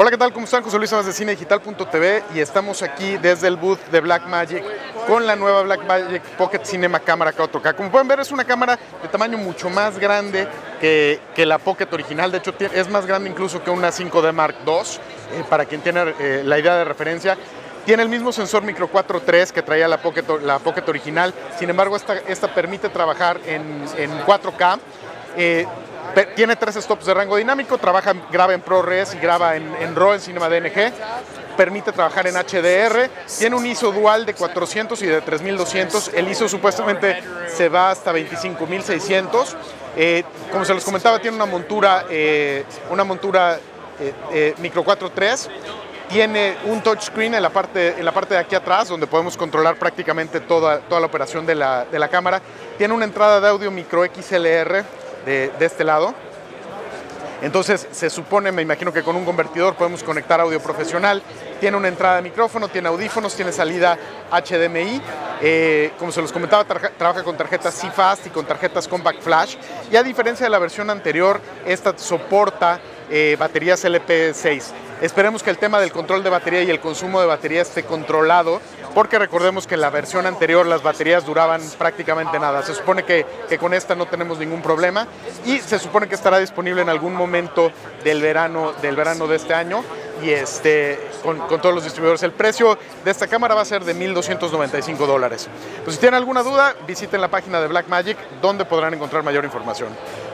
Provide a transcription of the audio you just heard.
Hola, ¿qué tal? ¿Cómo están? José Luis Amas de CineDigital.tv y estamos aquí desde el booth de Blackmagic con la nueva Blackmagic Pocket Cinema cámara K4K. Como pueden ver, es una cámara de tamaño mucho más grande que la Pocket original. De hecho, es más grande incluso que una 5D Mark II, para quien tiene la idea de referencia. Tiene el mismo sensor micro 4 III que traía la Pocket original. Sin embargo, esta permite trabajar en 4K. Tiene 3 stops de rango dinámico, graba en ProRes y graba en RAW en Cinema DNG. Permite trabajar en HDR. Tiene un ISO dual de 400 y de 3200. El ISO supuestamente se va hasta 25600. Como se los comentaba, tiene una montura micro 4 III. Tiene un touchscreen en la parte de aquí atrás, donde podemos controlar prácticamente toda la operación de la cámara. Tiene una entrada de audio micro XLR de este lado. Entonces se supone, me imagino que con un convertidor podemos conectar audio profesional. Tiene una entrada de micrófono, tiene audífonos, tiene salida HDMI. Como se los comentaba, trabaja con tarjetas CFast y con tarjetas Compact Flash. Y a diferencia de la versión anterior, esta soporta baterías LP6. Esperemos que el tema del control de batería y el consumo de batería esté controlado, porque recordemos que en la versión anterior las baterías duraban prácticamente nada. Se supone que con esta no tenemos ningún problema y se supone que estará disponible en algún momento del verano de este año y con todos los distribuidores. El precio de esta cámara va a ser de $1,295. Pues si tienen alguna duda, visiten la página de Blackmagic, donde podrán encontrar mayor información.